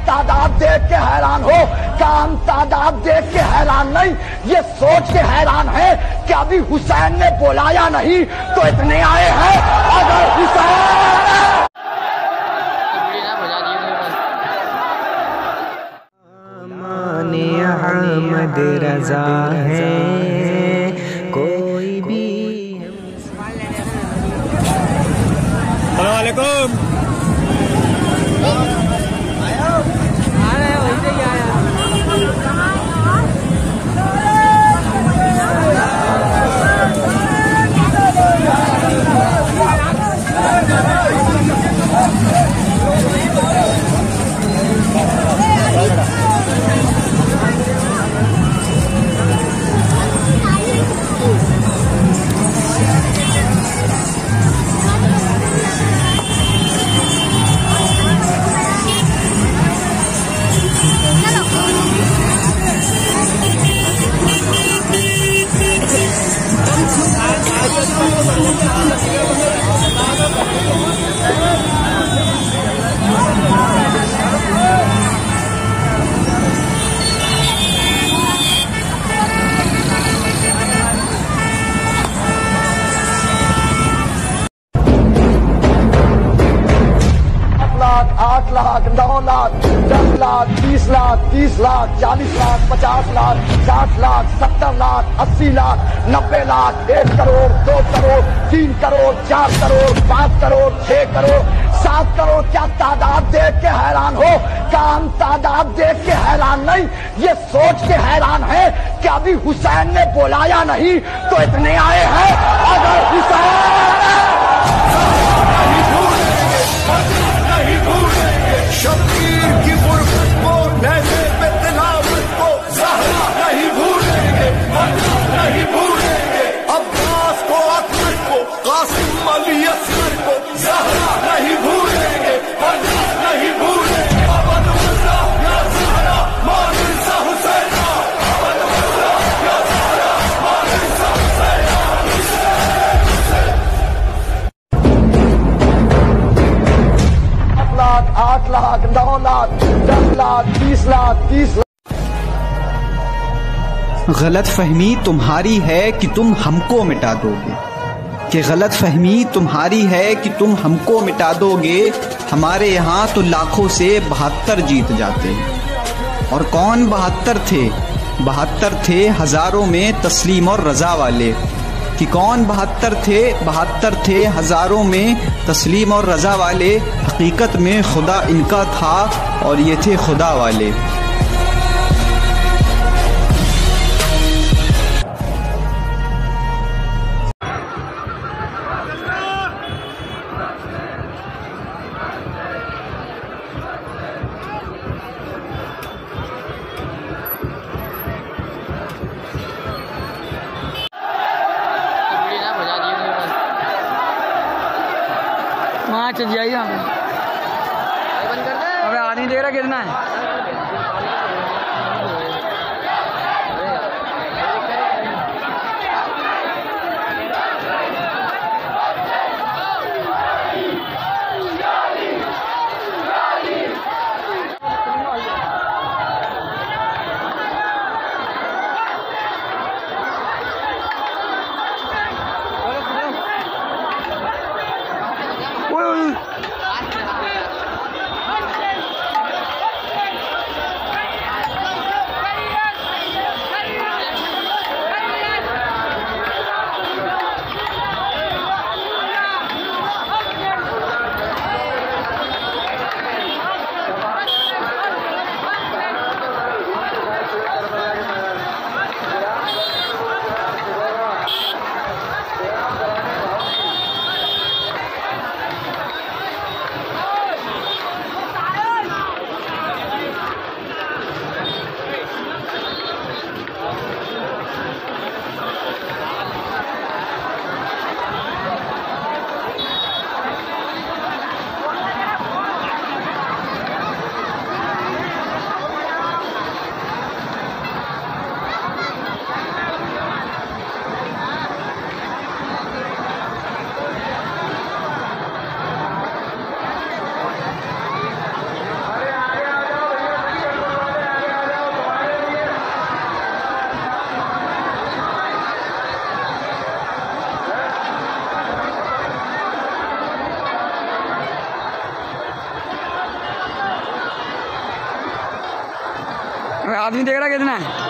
तादाद देख के हैरान हो, काम तादाद देख के हैरान नहीं, ये सोच के हैरान है कि अभी हुसैन ने बुलाया नहीं तो इतने आए हैं। अगर हुसैन अहमद रजा है कोई भी। अस्सलाम वालेकुम। लाख, 8 लाख, 9 लाख, 10 लाख, 20 लाख, 30 लाख, 40 लाख, 50 लाख, 60 लाख, 70 लाख, 80 लाख, 90 लाख, 1 करोड़, 2 करोड़, 3 करोड़, 4 करोड़, 5 करोड़, 6 करोड़, 7 करोड़। क्या तादाद देख के हैरान हो, काम तादाद देख के हैरान नहीं, ये सोच के हैरान है कि अभी हुसैन ने बुलाया नहीं तो इतने आए हैं। अगर हुसैन शब्बीर की गुर्बत को, नैज़े पे तिलावत को, ज़हरा नहीं भूलेंगे, नहीं भूलेंगे। अब्बास को, अकबर को, कासिम अली असगर को, ज़हरा नहीं भूलेंगे, नहीं भूलेंगे। अबद मुल्ला या ज़हरा मानिसा हुसैना, अबद मुल्ला या ज़हरा मानिसा हुसैना। 8 लाख, 9 लाख, 10 लाख, 20 लाख, 30 लाख। गलत फहमी तुम्हारी है कि तुम हमको मिटा दोगे, कि गलत फहमी तुम्हारी है कि तुम हमको मिटा दोगे। हमारे यहाँ तो लाखों से 72 जीत जाते हैं। और कौन 72 थे? 72 थे हजारों में तस्लीम और रजा वाले। कि कौन 72 थे? 72 थे हजारों में तस्लीम और रजा वाले। हकीकत में खुदा इनका था और ये थे खुदा वाले। वहाँ चल जाइए, हमें आ नहीं दे रहा, गिरना है। अबे आदमी देख रहा कितना है?